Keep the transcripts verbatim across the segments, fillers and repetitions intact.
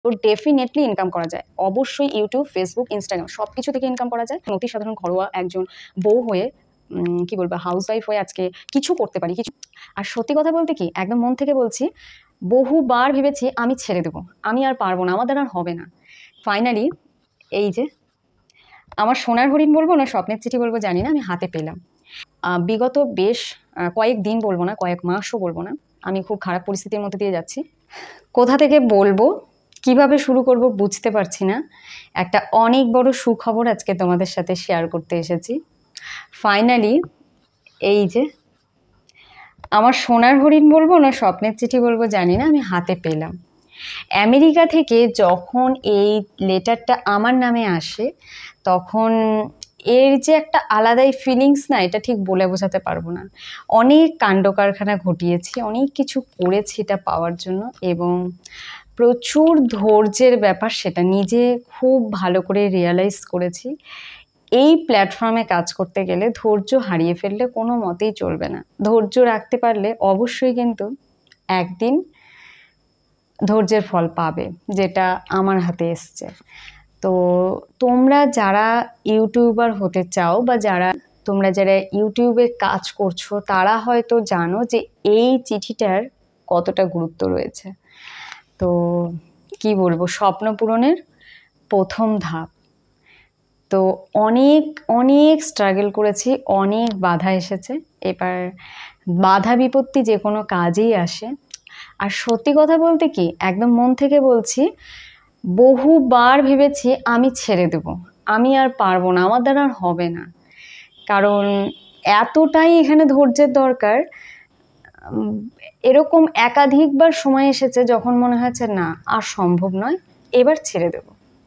তো definitely income করা যায়, অবশ্যই ইউটিউব, ফেসবুক, ইনস্টাগ্রাম সব কিছু থেকে ইনকাম করা যায়। অতি সাধারণ ঘরোয়া একজন বউ হয়ে কি বলবো হাউস ওয়াইফ হয়ে আজকে কিছু করতে পারি কিছু। আর সত্যি কথা বলতে কি একদম মন থেকে বলছি, বহুবার ভেবেছি আমি ছেড়ে দেবো, আমি আর পারবো না, আমাদের আর হবে না। ফাইনালি এই যে আমার সোনার হরিণ বলবো না স্বপ্নের চিঠি বলবো জানি না, আমি হাতে পেলাম। বিগত বেশ কয়েক দিন বলবো না, কয়েক মাসও বলবো না, আমি খুব খারাপ পরিস্থিতির মধ্যে দিয়ে যাচ্ছি। কোথা থেকে বলবো, কিভাবে শুরু করব বুঝতে পারছি না। একটা অনেক বড় সুখবর আজকে তোমাদের সাথে শেয়ার করতে এসেছি। ফাইনালি এই যে আমার সোনার হরিণ বলবো না স্বপ্নের চিঠি বলবো জানি না, আমি হাতে পেলাম। আমেরিকা থেকে যখন এই লেটারটা আমার নামে আসে তখন এর যে একটা আলাদাই ফিলিংস না, এটা ঠিক বলে বোঝাতে পারবো না। অনেক কাণ্ড কারখানা ঘটিয়েছি, অনেক কিছু করেছি এটা পাওয়ার জন্য, এবং প্রচুর ধৈর্যের ব্যাপার, সেটা নিজে খুব ভালো করে রিয়ালাইজ করেছি। এই প্ল্যাটফর্মে কাজ করতে গেলে ধৈর্য হারিয়ে ফেললে কোনো মতেই চলবে না। ধৈর্য রাখতে পারলে অবশ্যই কিন্তু একদিন ধৈর্যের ফল পাবে, যেটা আমার হাতে এসছে। তো তোমরা যারা ইউটিউবার হতে চাও বা যারা তোমরা যারা ইউটিউবে কাজ করছো তারা হয়তো জানো যে এই চিঠিটার কতটা গুরুত্ব রয়েছে। তো কি বলবো, স্বপ্ন পূরণের প্রথম ধাপ। তো অনেক অনেক স্ট্রাগল করেছি, অনেক বাধা এসেছে। এবার বাধা বিপত্তি যে কোনো কাজেই আসে। আর সত্যি কথা বলতে কি একদম মন থেকে বলছি, বহুবার ভেবেছি আমি ছেড়ে দেব, আমি আর পারবো না, আমার দ্বারা আর হবে না। কারণ এতটাই এখানে ধৈর্যের দরকার। এরকম একাধিকবার সময় এসেছে যখন মনে হয়েছে না আর সম্ভব নয়, এবার ছেড়ে দেব।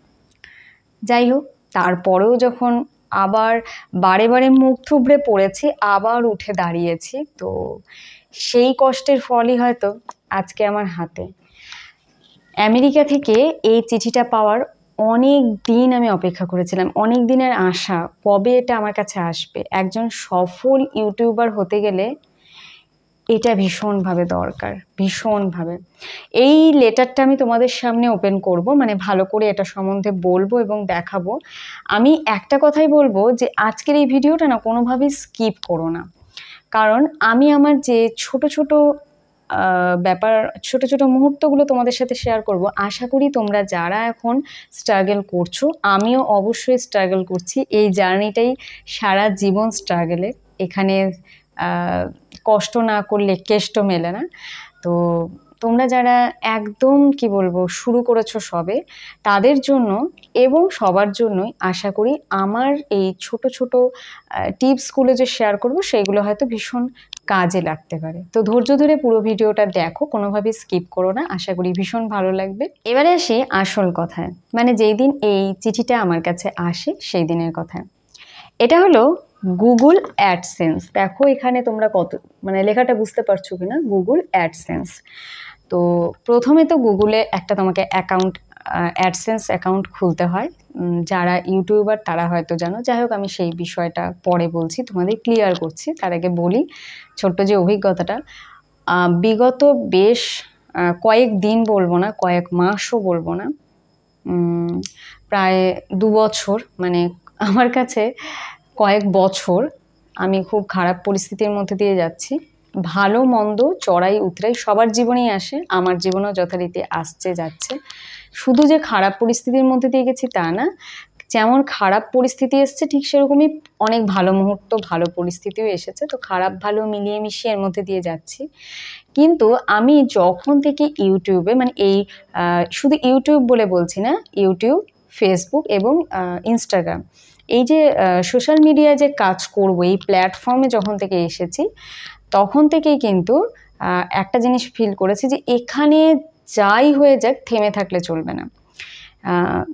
যাই হোক, তারপরেও যখন আবার বারে বারে মুখ থুবড়ে পড়েছি, আবার উঠে দাঁড়িয়েছি। তো সেই কষ্টের ফলই হয়তো আজকে আমার হাতে। আমেরিকা থেকে এই চিঠিটা পাওয়ার অনেক দিন আমি অপেক্ষা করেছিলাম, অনেক দিনের আশা, কবে এটা আমার কাছে আসবে। একজন সফল ইউটিউবার হতে গেলে এটা ভীষণভাবে দরকার, ভীষণভাবে। এই লেটারটা আমি তোমাদের সামনে ওপেন করব, মানে ভালো করে এটা সম্বন্ধে বলবো এবং দেখাবো। আমি একটা কথাই বলবো যে আজকের এই ভিডিওটা না কোনোভাবেই স্কিপ করো না। কারণ আমি আমার যে ছোট ছোট ব্যাপার, ছোট ছোট মুহূর্তগুলো তোমাদের সাথে শেয়ার করব। আশা করি তোমরা যারা এখন স্ট্রাগল করছো, আমিও অবশ্যই স্ট্রাগল করছি, এই জার্নিটাই সারা জীবন স্ট্রাগলের। এখানে কষ্ট না করলে কেষ্ট মেলে না। তো তোমরা যারা একদম কি বলবো শুরু করেছো সবে, তাদের জন্য এবং সবার জন্যই আশা করি আমার এই ছোট ছোট টিপসগুলো যে শেয়ার করব সেগুলো হয়তো ভীষণ কাজে লাগতে পারে। তো ধৈর্য ধরে পুরো ভিডিওটা দেখো, কোনোভাবে স্কিপ করো না, আশা করি ভীষণ ভালো লাগবে। এবারে আসি আসল কথায়, মানে যেই দিন এই চিঠিটা আমার কাছে আসে সেই দিনের কথায়। এটা হলো গুগল অ্যাডসেন্স। দেখো এখানে তোমরা কত মানে লেখাটা বুঝতে পারছো কিনা, গুগল অ্যাডসেন্স। তো প্রথমে তো গুগলে একটা তোমাকে অ্যাকাউন্ট, অ্যাডসেন্স অ্যাকাউন্ট খুলতে হয়। যারা ইউটিউবার তারা হয়তো জানো, যাই হোক আমি সেই বিষয়টা পরে বলছি, তোমাদের ক্লিয়ার করছি। তার আগে বলি ছোট্ট যে অভিজ্ঞতাটা। বিগত বেশ কয়েক দিন বলবো না, কয়েক মাসও বলবো না, প্রায় দু বছর, মানে আমার কাছে কয়েক বছর আমি খুব খারাপ পরিস্থিতির মধ্যে দিয়ে যাচ্ছি। ভালো মন্দ চড়াই উতরাই সবার জীবনেই আসে, আমার জীবনেও যথারীতি আসছে যাচ্ছে। শুধু যে খারাপ পরিস্থিতির মধ্যে দিয়ে গেছি তা না, যেমন খারাপ পরিস্থিতি এসছে ঠিক সেরকমই অনেক ভালো মুহূর্ত, ভালো পরিস্থিতিও এসেছে। তো খারাপ ভালো মিলিয়ে মিশিয়ে এর মধ্যে দিয়ে যাচ্ছি। কিন্তু আমি যখন থেকে ইউটিউবে, মানে এই শুধু ইউটিউব বলে বলছি না, ইউটিউব, ফেসবুক এবং ইনস্টাগ্রাম, এই যে সোশ্যাল মিডিয়ায় যে কাজ করব, এই প্ল্যাটফর্মে যখন থেকে এসেছি তখন থেকেই কিন্তু একটা জিনিস ফিল করেছি যে এখানে যাই হয়ে যাক থেমে থাকলে চলবে না।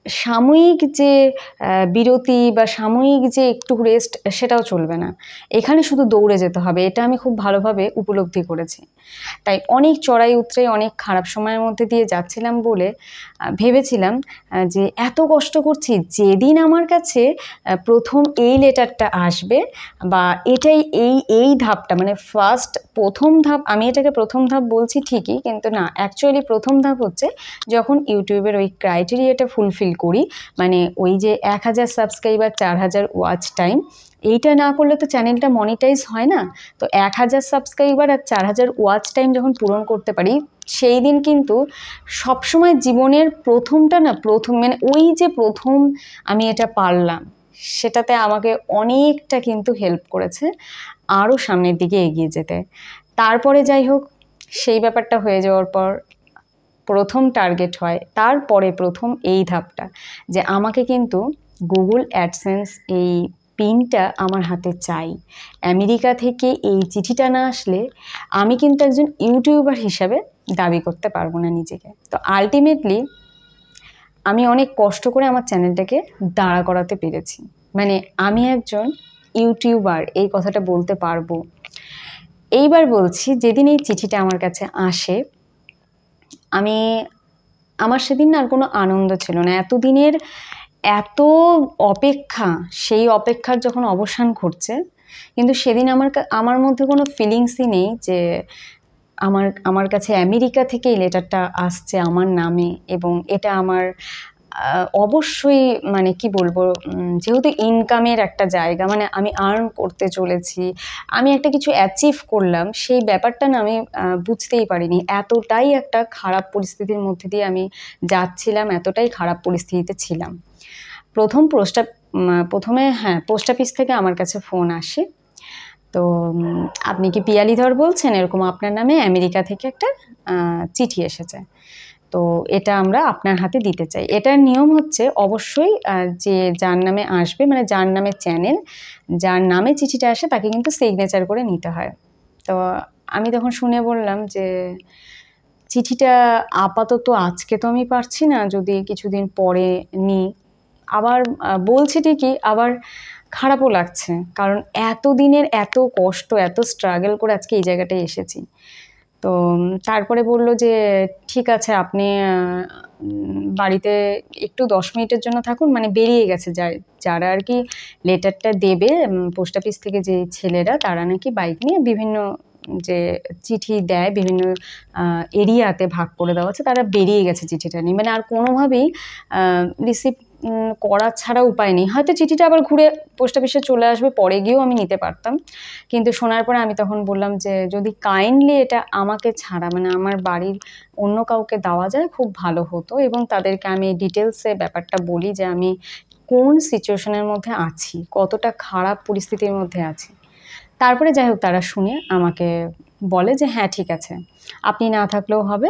সাময়িক যে বিরতি বা সাময়িক যে একটু রেস্ট সেটাও চলবে না, এখানে শুধু দৌড়ে যেতে হবে। এটা আমি খুব ভালোভাবে উপলব্ধি করেছি। তাই অনেক চড়াই উতরাই অনেক খারাপ সময়ের মধ্যে দিয়ে যাচ্ছিলাম বলে ভেবেছিলাম যে এত কষ্ট করছি, যেদিন আমার কাছে প্রথম এই লেটারটা আসবে বা এটাই এই এই ধাপটা মানে ফার্স্ট প্রথম ধাপ, আমি এটাকে প্রথম ধাপ বলছি ঠিকই, কিন্তু না, অ্যাকচুয়ালি প্রথম ধাপ হচ্ছে যখন ইউটিউবের ওই ক্রাইটেরিয়াটা ফুলফিল করি, মানে ওই যে এক হাজার সাবস্ক্রাইবার, চার হাজার ওয়াচ টাইম, এইটা না করলে তো চ্যানেলটা মনিটাইজ হয় না। তো এক হাজার সাবস্ক্রাইবার আর চার হাজার ওয়াচ টাইম যখন পূরণ করতে পারি, সেই দিন কিন্তু সবসময় জীবনের প্রথমটা না, প্রথম মানে ওই যে প্রথম আমি এটা পারলাম, সেটাতে আমাকে অনেকটা কিন্তু হেল্প করেছে আরও সামনের দিকে এগিয়ে যেতে। তারপরে যাই হোক, সেই ব্যাপারটা হয়ে যাওয়ার পর প্রথম টার্গেট হয়, তারপরে প্রথম এই ধাপটা যে আমাকে কিন্তু গুগল অ্যাডসেন্স এই পিনটা আমার হাতে চাই। আমেরিকা থেকে এই চিঠিটা না আসলে আমি কিন্তু একজন ইউটিউবার হিসাবে দাবি করতে পারবো না নিজেকে। তো আলটিমেটলি আমি অনেক কষ্ট করে আমার চ্যানেলটাকে দাঁড়া করাতে পেরেছি, মানে আমি একজন ইউটিউবার এই কথাটা বলতে পারবো। এইবার বলছি, যেদিন এই চিঠিটা আমার কাছে আসে, আমি আমার সেদিন না আর কোনো আনন্দ ছিল না। এতদিনের এত অপেক্ষা, সেই অপেক্ষার যখন অবসান ঘটছে, কিন্তু সেদিন আমার আমার মধ্যে কোনো ফিলিংসই নেই যে আমার আমার কাছে আমেরিকা থেকে এই লেটারটা আসছে আমার নামে, এবং এটা আমার অবশ্যই মানে কি বলবো, যেহেতু ইনকামের একটা জায়গা, মানে আমি আর্ন করতে চলেছি, আমি একটা কিছু অ্যাচিভ করলাম, সেই ব্যাপারটা না আমি বুঝতেই পারিনি। এতটাই একটা খারাপ পরিস্থিতির মধ্যে দিয়ে আমি যাচ্ছিলাম, এতটাই খারাপ পরিস্থিতিতে ছিলাম। প্রথম পোস্টা প্রথমে হ্যাঁ পোস্ট অফিস থেকে আমার কাছে ফোন আসে, তো আপনি কি পিয়ালিধর বলছেন, এরকম আপনার নামে আমেরিকা থেকে একটা চিঠি এসেছে, তো এটা আমরা আপনার হাতে দিতে চাই। এটার নিয়ম হচ্ছে অবশ্যই যে যার নামে আসবে, মানে যার নামে চ্যানেল, যার নামে চিঠিটা আসে তাকে কিন্তু সিগনেচার করে নিতে হয়। তো আমি তখন শুনে বললাম যে চিঠিটা আপাতত আজকে তো আমি পারছি না, যদি কিছুদিন পরে নিই। আবার বলছি ঠিকই, আবার খারাপও লাগছে, কারণ এত দিনের এত কষ্ট, এত স্ট্রাগল করে আজকে এই জায়গাটায় এসেছি। তো তারপরে বলল যে ঠিক আছে, আপনি বাড়িতে একটু দশ মিনিটের জন্য থাকুন, মানে বেরিয়ে গেছে যারা আর কি লেটারটা দেবে পোস্ট অফিস থেকে, যে ছেলেরা, তারা নাকি বাইক নিয়ে বিভিন্ন যে চিঠি দেয় বিভিন্ন এরিয়াতে ভাগ করে দেওয়া আছে, তারা বেরিয়ে গেছে চিঠিটা নিয়ে, মানে আর কোনোভাবেই রিসিভ করা ছাড়া উপায় নেই। হয়তো চিঠিটা আবার ঘুরে পোস্ট অফিসে চলে আসবে, পরে গিয়েও আমি নিতে পারতাম, কিন্তু শোনার পরে আমি তখন বললাম যে যদি কাইন্ডলি এটা আমাকে ছাড়া, মানে আমার বাড়ির অন্য কাউকে দেওয়া যায় খুব ভালো হতো, এবং তাদেরকে আমি ডিটেলসে ব্যাপারটা বলি যে আমি কোন সিচুয়েশনের মধ্যে আছি, কতটা খারাপ পরিস্থিতির মধ্যে আছি। তারপরে যাই হোক, তারা শুনে আমাকে বলে যে হ্যাঁ ঠিক আছে, আপনি না থাকলেও হবে,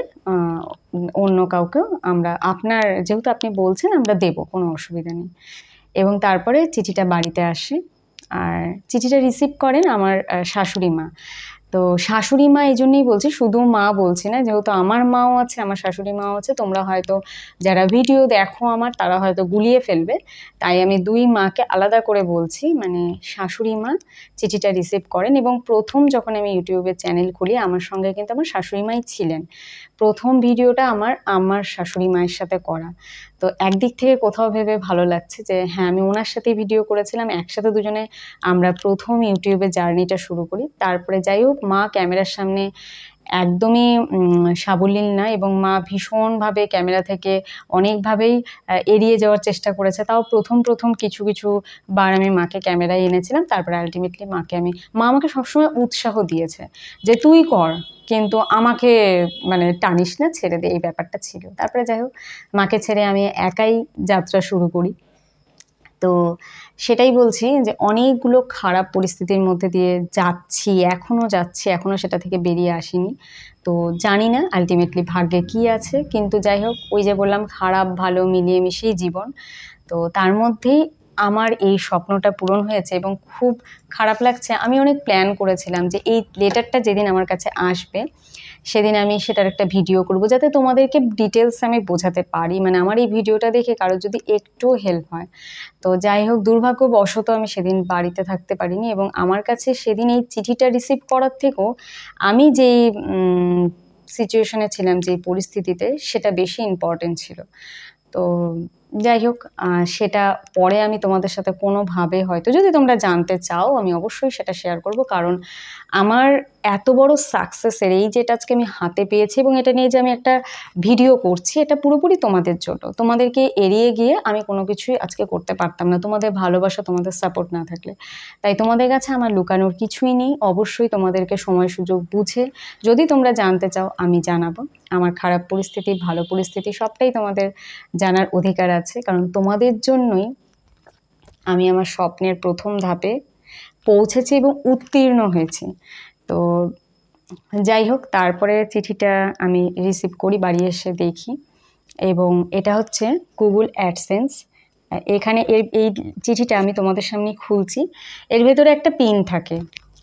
অন্য কাউকেও আমরা, আপনার যেহেতু আপনি বলছেন আমরা দেব, কোনো অসুবিধা নেই। এবং তারপরে চিঠিটা বাড়িতে আসে, আর চিঠিটা রিসিভ করেন আমার শাশুড়ি মা। তো শাশুড়ি মা এই জন্যই বলছি, শুধু মা বলছি না, যেহেতু আমার মাও আছে, আমার শাশুড়ি মাও আছে, তোমরা হয়তো যারা ভিডিও দেখো আমার, তারা হয়তো গুলিয়ে ফেলবে, তাই আমি দুই মাকে আলাদা করে বলছি। মানে শাশুড়ি মা চিঠিটা রিসিভ করেন, এবং প্রথম যখন আমি ইউটিউবে চ্যানেল খুলি, আমার সঙ্গে কিন্তু আমার শাশুড়ি মাই ছিলেন। প্রথম ভিডিওটা আমার আমার শাশুড়ি মায়ের সাথে করা, তো একদিক থেকে কোথাও ভেবে ভালো লাগছে যে হ্যাঁ আমি ওনার সাথেই ভিডিও করেছিলাম, একসাথে দুজনে আমরা প্রথম ইউটিউবে জার্নিটা শুরু করি। তারপরে যাই হোক, মা ক্যামেরার সামনে একদমই সাবলীল না, এবং মা ভীষণভাবে ক্যামেরা থেকে অনেকভাবেই এড়িয়ে যাওয়ার চেষ্টা করেছে। তাও প্রথম প্রথম কিছু কিছু বার আমি মাকে ক্যামেরায় এনেছিলাম, তারপরে আলটিমেটলি মাকে আমি, মা আমাকে সবসময় উৎসাহ দিয়েছে যে তুই কর, কিন্তু আমাকে মানে টানিস না, ছেড়ে দে, এই ব্যাপারটা ছিল। তারপরে যাই হোক, মাকে ছেড়ে আমি একাই যাত্রা শুরু করি। তো সেটাই বলছি যে অনেকগুলো খারাপ পরিস্থিতির মধ্যে দিয়ে যাচ্ছি, এখনও যাচ্ছি, এখনও সেটা থেকে বেরিয়ে আসিনি। তো জানি না আলটিমেটলি ভাগ্যে কী আছে, কিন্তু যাই হোক, ওই যে বললাম খারাপ ভালো মিলিয়ে মিশিয়ে জীবন। তো তার মধ্যেই আমার এই স্বপ্নটা পূরণ হয়েছে, এবং খুব খারাপ লাগছে। আমি অনেক প্ল্যান করেছিলাম যে এই লেটারটা যেদিন আমার কাছে আসবে, সেদিন আমি সেটার একটা ভিডিও করব, যাতে তোমাদেরকে ডিটেলস আমি বোঝাতে পারি, মানে আমার এই ভিডিওটা দেখে কারোর যদি একটু হেল্প হয়। তো যাই হোক, দুর্ভাগ্যবশত আমি সেদিন বাড়িতে থাকতে পারিনি, এবং আমার কাছে সেদিন এই চিঠিটা রিসিভ করার থেকেও আমি যেই সিচুয়েশনে ছিলাম, যেই পরিস্থিতিতে, সেটা বেশি ইম্পর্টেন্ট ছিল। তো যাই হোক, সেটা পরে আমি তোমাদের সাথে কোনোভাবে হয়তো, যদি তোমরা জানতে চাও, আমি অবশ্যই সেটা শেয়ার করব। কারণ আমার এত বড় সাকসেসের এই যেটা আজকে আমি হাতে পেয়েছি, এবং এটা নিয়ে যে আমি একটা ভিডিও করছি, এটা পুরোপুরি তোমাদের জন্য। তোমাদেরকে এড়িয়ে গিয়ে আমি কোনো কিছুই আজকে করতে পারতাম না, তোমাদের ভালোবাসা, তোমাদের সাপোর্ট না থাকলে। তাই তোমাদের কাছে আমার লুকানোর কিছুই নেই। অবশ্যই তোমাদেরকে সময় সুযোগ বুঝে যদি তোমরা জানতে চাও, আমি জানাবো। আমার খারাপ পরিস্থিতি, ভালো পরিস্থিতি, সবটাই তোমাদের জানার অধিকার আছে, কারণ তোমাদের জন্যই আমি আমার স্বপ্নের প্রথম ধাপে পৌঁছেছি এবং উত্তীর্ণ হয়েছি। তো যাই হোক, তারপরে চিঠিটা আমি রিসিভ করি, বাড়ি এসে দেখি, এবং এটা হচ্ছে গুগল অ্যাডসেন্স। এখানে এর এই চিঠিটা আমি তোমাদের সামনে খুলছি। এর ভেতরে একটা পিন থাকে।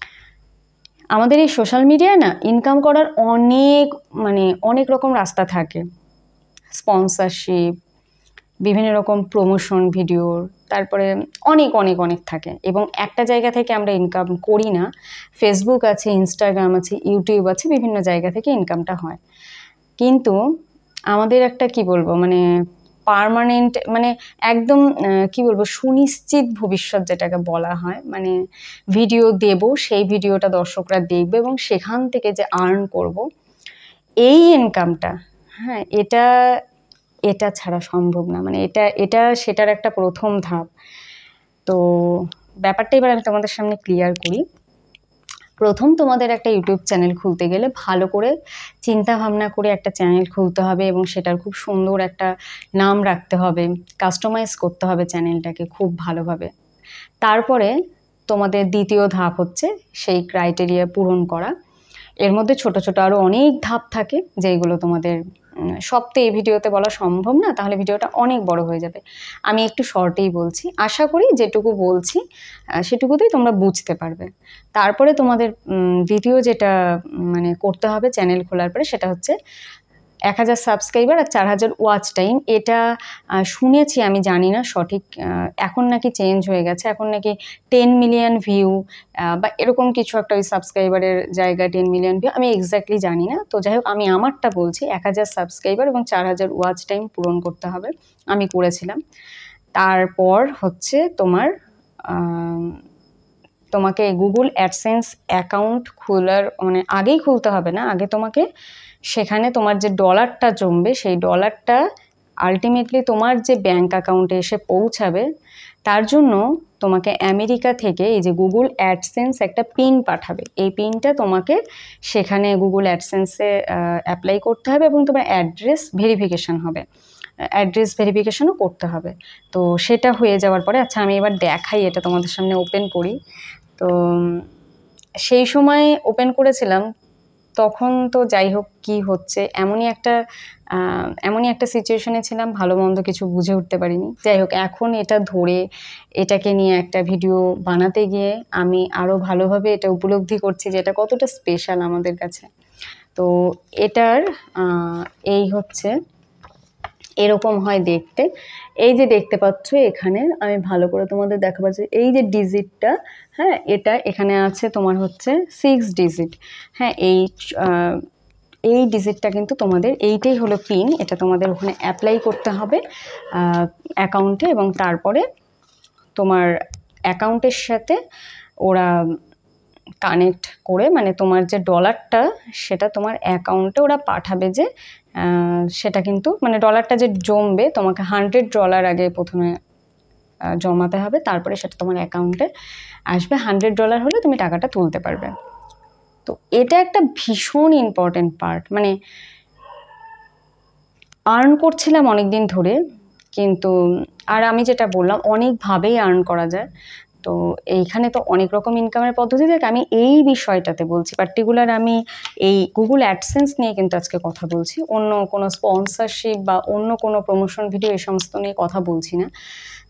আমাদের এই সোশ্যাল মিডিয়ায় না ইনকাম করার অনেক মানে অনেক রকম রাস্তা থাকে। স্পন্সরশিপ, বিভিন্ন রকম প্রমোশন ভিডিওর, তারপরে অনেক অনেক অনেক থাকে, এবং একটা জায়গা থেকে আমরা ইনকাম করি না। ফেসবুক আছে, ইনস্টাগ্রাম আছে, ইউটিউব আছে, বিভিন্ন জায়গা থেকে ইনকামটা হয়। কিন্তু আমাদের একটা কি বলবো, মানে পার্মানেন্ট, মানে একদম কি বলবো, সুনিশ্চিত ভবিষ্যৎ যেটাকে বলা হয়, মানে ভিডিও দেব, সেই ভিডিওটা দর্শকরা দেখবে এবং সেখান থেকে যে আর্ন করব, এই ইনকামটা, হ্যাঁ, এটা এটা ছাড়া সম্ভব না। মানে এটা এটা সেটার একটা প্রথম ধাপ। তো ব্যাপারটা এবার আমি তোমাদের সামনে ক্লিয়ার করি। প্রথম তোমাদের একটা ইউটিউব চ্যানেল খুলতে গেলে ভালো করে চিন্তা ভাবনা করে একটা চ্যানেল খুলতে হবে, এবং সেটার খুব সুন্দর একটা নাম রাখতে হবে, কাস্টমাইজ করতে হবে চ্যানেলটাকে খুব ভালোভাবে। তারপরে তোমাদের দ্বিতীয় ধাপ হচ্ছে সেই ক্রাইটেরিয়া পূরণ করা। এর মধ্যে ছোট ছোট আরও অনেক ধাপ থাকে, যেগুলো তোমাদের সব তো এই ভিডিওতে বলা সম্ভব না, তাহলে ভিডিওটা অনেক বড় হয়ে যাবে। আমি একটু শর্টেই বলছি, আশা করি যেটুকু বলছি সেটুকুতেই তোমরা বুঝতে পারবে। তারপরে তোমাদের দ্বিতীয় যেটা মানে করতে হবে চ্যানেল খোলার পরে, সেটা হচ্ছে এক হাজার সাবস্ক্রাইবার আর চার হাজার ওয়াচ টাইম। এটা শুনেছি, আমি জানি না সঠিক, এখন নাকি চেঞ্জ হয়ে গেছে, এখন নাকি টেন মিলিয়ন ভিউ বা এরকম কিছু একটা, ওই সাবস্ক্রাইবারের জায়গায় টেন মিলিয়ন ভিউ, আমি এক্স্যাক্টলি জানি না। তো যাই হোক, আমি আমারটা বলছি, এক হাজার সাবস্ক্রাইবার এবং চার হাজার ওয়াচ টাইম পূরণ করতে হবে। আমি করেছিলাম। তারপর হচ্ছে তোমার তোমাকে গুগল অ্যাডসেন্স অ্যাকাউন্ট খোলার মানে আগেই খুলতে হবে না, আগে তোমাকে সেখানে তোমার যে ডলারটা জমবে, সেই ডলারটা আলটিমেটলি তোমার যে ব্যাঙ্ক অ্যাকাউন্টে এসে পৌঁছাবে, তার জন্য তোমাকে আমেরিকা থেকে এই যে গুগল অ্যাডসেন্স একটা পিন পাঠাবে। এই পিনটা তোমাকে সেখানে গুগল অ্যাডসেন্সে অ্যাপ্লাই করতে হবে, এবং তোমার অ্যাড্রেস ভেরিফিকেশান হবে, অ্যাড্রেস ভেরিফিকেশানও করতে হবে। তো সেটা হয়ে যাওয়ার পরে, আচ্ছা আমি এবার দেখাই, এটা তোমাদের সামনে ওপেন করি। তো সেই সময় ওপেন করেছিলাম, তখন তো যাই হোক কি হচ্ছে, এমনই একটা এমনই একটা সিচুয়েশনে ছিলাম, ভালো মন্দ কিছু বুঝে উঠতে পারিনি। যাই হোক, এখন এটা ধরে এটাকে নিয়ে একটা ভিডিও বানাতে গিয়ে আমি আরও ভালোভাবে এটা উপলব্ধি করছি যে এটা কতটা স্পেশাল আমাদের কাছে। তো এটার এই হচ্ছে, এরকম হয় দেখতে। এই যে দেখতে পাচ্ছ এখানে, আমি ভালো করে তোমাদের দেখাবার চাই, এই যে ডিজিটটা, হ্যাঁ, এটা এখানে আছে তোমার হচ্ছে সিক্স ডিজিট। হ্যাঁ, এই এই ডিজিটটা কিন্তু তোমাদের, এইটাই হলো পিন, এটা তোমাদের ওখানে অ্যাপ্লাই করতে হবে অ্যাকাউন্টে, এবং তারপরে তোমার অ্যাকাউন্টের সাথে ওরা কানেক্ট করে, মানে তোমার যে ডলারটা সেটা তোমার অ্যাকাউন্টে ওরা পাঠাবে, যে সেটা কিন্তু মানে ডলারটা যে জমবে, তোমাকে হান্ড্রেড ডলার আগে প্রথমে জমাতে হবে, তারপরে সেটা তোমার অ্যাকাউন্টে আসবে। হান্ড্রেড ডলার হলে তুমি টাকাটা তুলতে পারবে। তো এটা একটা ভীষণ ইম্পর্টেন্ট পার্ট। মানে আর্ন করছিলাম অনেক দিন ধরে, কিন্তু আর আমি যেটা বললাম, অনেকভাবেই আর্ন করা যায়। তো এইখানে তো অনেক রকম ইনকামের পদ্ধতি থাকে, আমি এই বিষয়টাতে বলছি পার্টিকুলার, আমি এই গুগল অ্যাডসেন্স নিয়ে কিন্তু আজকে কথা বলছি, অন্য কোনো স্পন্সরশিপ বা অন্য কোনো প্রমোশন ভিডিও এই সমস্ত নিয়ে কথা বলছি না।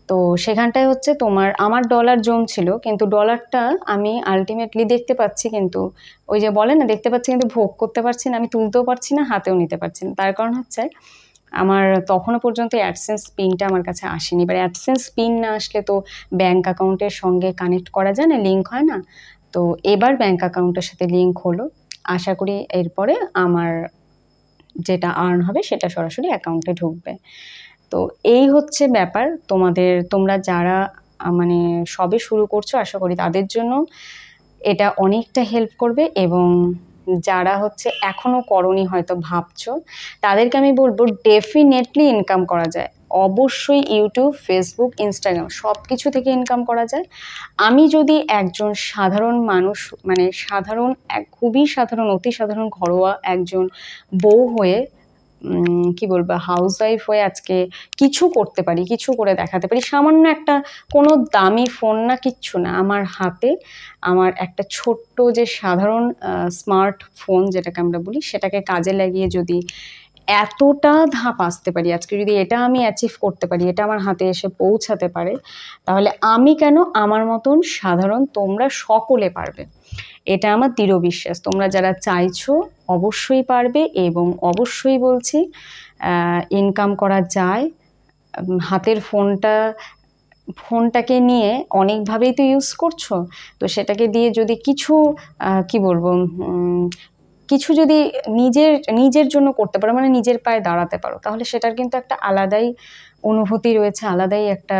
তো সেখানটায় হচ্ছে তোমার আমার ডলার জমছিল, কিন্তু ডলারটা আমি আলটিমেটলি দেখতে পাচ্ছি, কিন্তু ওই যে বলে না দেখতে পাচ্ছি কিন্তু ভোগ করতে পারছি না, আমি তুলতেও পারছি না, হাতেও নিতে পারছি না। তার কারণ হচ্ছে আমার তখনও পর্যন্ত অ্যাডসেন্স পিনটা আমার কাছে আসেনি। এবার অ্যাডসেন্স পিন না আসলে তো ব্যাঙ্ক অ্যাকাউন্টের সঙ্গে কানেক্ট করা যায় না, লিঙ্ক হয় না। তো এবার ব্যাঙ্ক অ্যাকাউন্টের সাথে লিঙ্ক হলো, আশা করি এরপরে আমার যেটা আর্ন হবে সেটা সরাসরি অ্যাকাউন্টে ঢুকবে। তো এই হচ্ছে ব্যাপার। তোমাদের তোমরা যারা মানে সবে শুরু করছো, আশা করি তাদের জন্য এটা অনেকটা হেল্প করবে, এবং যারা হচ্ছে এখনও করনি হয়তো ভাবছো, তাদেরকে আমি বলবো ডেফিনেটলি ইনকাম করা যায়। অবশ্যই ইউটিউব, ফেসবুক, ইনস্টাগ্রাম সব কিছু থেকে ইনকাম করা যায়। আমি যদি একজন সাধারণ মানুষ, মানে সাধারণ এক খুবই সাধারণ অতি সাধারণ ঘরোয়া একজন বউ হয়ে কি বলবো হাউস ওয়াইফ হয়ে আজকে কিছু করতে পারি, কিছু করে দেখাতে পারি, সামান্য একটা কোনো দামি ফোন না, কিচ্ছু না, আমার হাতে আমার একটা ছোট্ট যে সাধারণ স্মার্টফোন যেটাকে আমরা বলি, সেটাকে কাজে লাগিয়ে যদি এতটা ধাপ আসতে পারি, আজকে যদি এটা আমি অ্যাচিভ করতে পারি, এটা আমার হাতে এসে পৌঁছাতে পারে, তাহলে আমি কেন, আমার মতন সাধারণ তোমরা সকলে পারবে। এটা আমার দৃঢ় বিশ্বাস। তোমরা যারা চাইছো অবশ্যই পারবে, এবং অবশ্যই বলছি ইনকাম করা যায়। হাতের ফোনটা ফোনটাকে নিয়ে অনেকভাবেই তো ইউজ করছো, তো সেটাকে দিয়ে যদি কিছু কি বলবো কিছু যদি নিজের নিজের জন্য করতে পারো, মানে নিজের পায়ে দাঁড়াতে পারো, তাহলে সেটার কিন্তু একটা আলাদাই অনুভূতি রয়েছে, আলাদাই একটা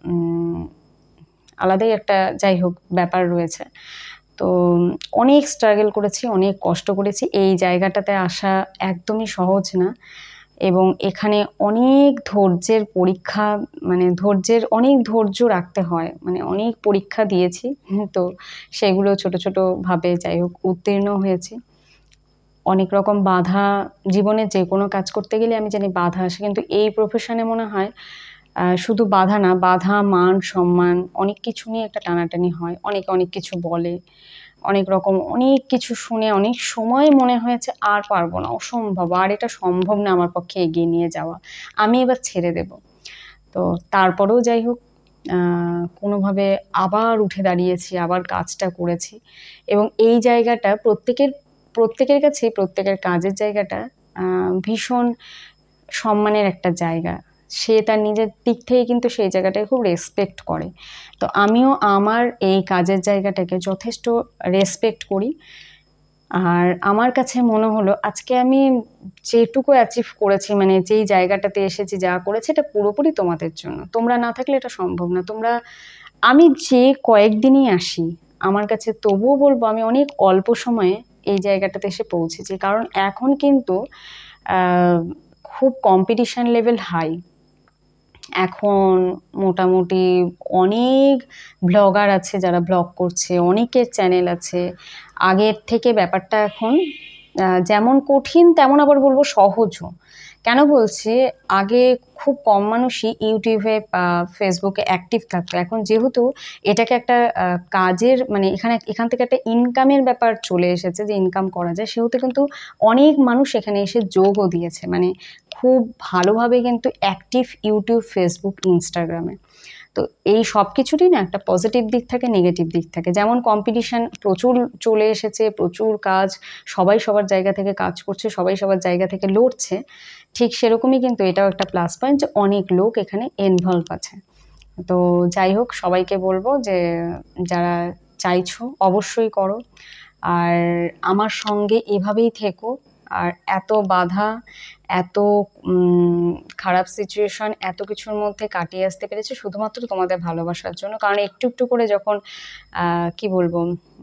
আলাদাই একটা যাই হোক ব্যাপার রয়েছে। তো অনেক স্ট্রাগল করেছি, অনেক কষ্ট করেছি, এই জায়গাটাতে আসা একদমই সহজ না, এবং এখানে অনেক ধৈর্যের পরীক্ষা, মানে ধৈর্যের অনেক ধৈর্য রাখতে হয়, মানে অনেক পরীক্ষা দিয়েছি, তো সেগুলো ছোট ছোটোভাবে যাই হোক উত্তীর্ণ হয়েছি। অনেক রকম বাধা জীবনে যে কোনো কাজ করতে গেলে আমি জানি বাধা আসে, কিন্তু এই প্রফেশনে মনে হয় শুধু বাধা না, বাধা, মান সম্মান অনেক কিছু নিয়ে একটা টানাটানি হয়, অনেকে অনেক কিছু বলে, অনেক রকম অনেক কিছু শুনে অনেক সময় মনে হয়েছে আর পারবো না, অসম্ভব, আর এটা সম্ভব না আমার পক্ষে এগিয়ে নিয়ে যাওয়া, আমি এবার ছেড়ে দেব। তো তারপরেও যাই হোক কোনোভাবে আবার উঠে দাঁড়িয়েছি, আবার কাজটা করেছি, এবং এই জায়গাটা প্রত্যেকের প্রত্যেকের কাছে প্রত্যেকের কাজের জায়গাটা ভীষণ সম্মানের একটা জায়গা, সে তার নিজের দিক থেকে কিন্তু সেই জায়গাটাকে খুব রেসপেক্ট করে। তো আমিও আমার এই কাজের জায়গাটাকে যথেষ্ট রেসপেক্ট করি, আর আমার কাছে মনে হলো আজকে আমি যেটুকু অ্যাচিভ করেছি, মানে যেই জায়গাটাতে এসেছি, যা করেছি, এটা পুরোপুরি তোমাদের জন্য। তোমরা না থাকলে এটা সম্ভব না। তোমরা আমি যে কয়েকদিনই আসি আমার কাছে, তবুও বলবো আমি অনেক অল্প সময়ে এই জায়গাটাতে এসে পৌঁছেছি, কারণ এখন কিন্তু খুব কম্পিটিশন লেভেল হাই। এখন মোটামুটি অনেক ব্লগার আছে যারা ব্লগ করছে, অনেকের চ্যানেল আছে। আগের থেকে ব্যাপারটা এখন যেমন কঠিন তেমন আবার বলবো সহজও। কেন বলছি, আগে খুব কম মানুষই ইউটিউবে বা ফেসবুকে অ্যাক্টিভ থাকতো, এখন যেহেতু এটাকে একটা কাজের, মানে এখানে এখান থেকে একটা ইনকামের ব্যাপার চলে এসেছে, যে ইনকাম করা যায়, সেহেতু কিন্তু অনেক মানুষ এখানে এসে যোগও দিয়েছে, মানে খুব ভালোভাবে কিন্তু অ্যাক্টিভ ইউটিউব, ফেসবুক, ইনস্টাগ্রামে। তো এই সব কিছুরই না একটা পজিটিভ দিক থাকে, নেগেটিভ দিক থাকে। যেমন কম্পিটিশান প্রচুর চলে এসেছে, প্রচুর কাজ, সবাই সবার জায়গা থেকে কাজ করছে, সবাই সবার জায়গা থেকে লড়ছে, ঠিক সেরকমই কিন্তু এটাও একটা প্লাস পয়েন্ট যে অনেক লোক এখানে ইনভলভ আছে। তো যাই হোক, সবাইকে বলবো যে যারা চাইছো অবশ্যই করো, আর আমার সঙ্গে এভাবেই থেকো। আর এত বাধা, এত খারাপ সিচুয়েশন, এত কিছুর মধ্যে কাটিয়ে আসতে পেরেছে শুধুমাত্র তোমাদের ভালোবাসার জন্য। কারণ একটু একটু করে যখন কি বলবো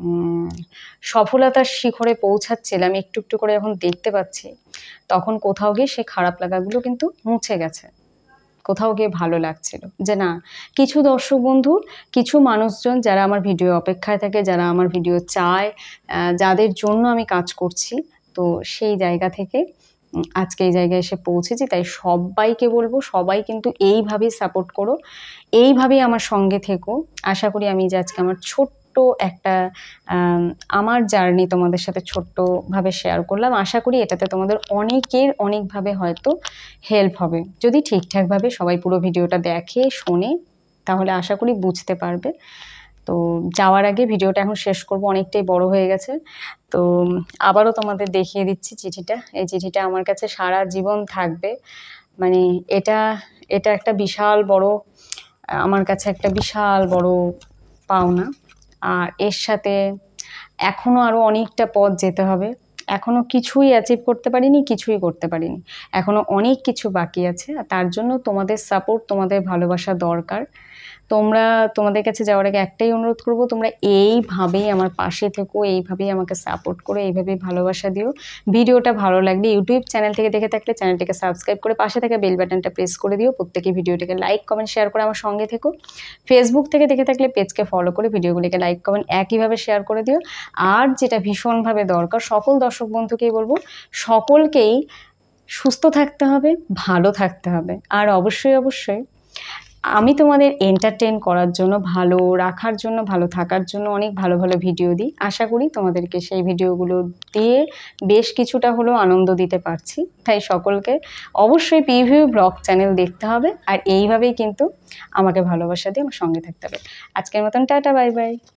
সফলতার শিখরে পৌঁছাচ্ছিলাম, একটু একটু করে যখন দেখতে পাচ্ছি, তখন কোথাও গিয়ে সে খারাপ লাগাগুলো কিন্তু মুছে গেছে, কোথাও গিয়ে ভালো লাগছিল যে না, কিছু দর্শক বন্ধু, কিছু মানুষজন যারা আমার ভিডিও অপেক্ষায় থাকে, যারা আমার ভিডিও চায়, যাদের জন্য আমি কাজ করছি, তো সেই জায়গা থেকে আজকে এই জায়গায় এসে পৌঁছেছি। তাই সবাইকে বলবো, সবাই কিন্তু এইভাবেই সাপোর্ট করো, এইভাবেই আমার সঙ্গে থেকো। আশা করি আমি যে আজকে আমার ছোট্ট একটা আমার জার্নি তোমাদের সাথে ছোট্টভাবে শেয়ার করলাম, আশা করি এটাতে তোমাদের অনেকের অনেকভাবে হয়তো হেল্প হবে, যদি ঠিকঠাকভাবে সবাই পুরো ভিডিওটা দেখে শোনে তাহলে আশা করি বুঝতে পারবে। তো যাওয়ার আগে ভিডিওটা এখন শেষ করব, অনেকটাই বড় হয়ে গেছে। তো আবারও তোমাদের দেখিয়ে দিচ্ছি চিঠিটা। এই চিঠিটা আমার কাছে সারা জীবন থাকবে। মানে এটা এটা একটা বিশাল বড়, আমার কাছে একটা বিশাল বড় পাওনা। আর এর সাথে এখনও আরও অনেকটা পথ যেতে হবে। এখনও কিছুই অ্যাচিভ করতে পারিনি, কিছুই করতে পারিনি, এখনও অনেক কিছু বাকি আছে। আর তার জন্য তোমাদের সাপোর্ট, তোমাদের ভালোবাসা দরকার। তোমরা তোমাদের কাছে যাওয়ার আগে একটাই অনুরোধ করব, তোমরা এইভাবেই আমার পাশে থেকো, এইভাবেই আমাকে সাপোর্ট করো, এইভাবেই ভালোবাসা দিও। ভিডিওটা ভালো লাগলে ইউটিউব চ্যানেল থেকে দেখে থাকলে চ্যানেলটিকে সাবস্ক্রাইব করে পাশে থাকা বেল বাটনটা প্রেস করে দিও। প্রত্যেকে ভিডিওটাকে লাইক কমেন্ট শেয়ার করে আমার সঙ্গে থেকো। ফেসবুক থেকে দেখে থাকলে পেজকে ফলো করে ভিডিওগুলিকে লাইক কমেন্ট একইভাবে শেয়ার করে দিও। আর যেটা ভীষণভাবে দরকার, সকল দর্শক বন্ধুকেই বলবো, সকলকেই সুস্থ থাকতে হবে, ভালো থাকতে হবে। আর অবশ্যই অবশ্যই আমি তোমাদের এন্টারটেন করার জন্য, ভালো রাখার জন্য, ভালো থাকার জন্য অনেক ভালো ভালো ভিডিও দিই। আশা করি তোমাদেরকে সেই ভিডিওগুলো দিয়ে বেশ কিছুটা হলেও আনন্দ দিতে পারছি। তাই সকলকে অবশ্যই পিভিউ ব্লগ চ্যানেল দেখতে হবে। আর এইভাবেই কিন্তু আমাকে ভালোবাসা দিয়ে আমার সঙ্গে থাকতে হবে। আজকের মতন টাটা, বাই বাই।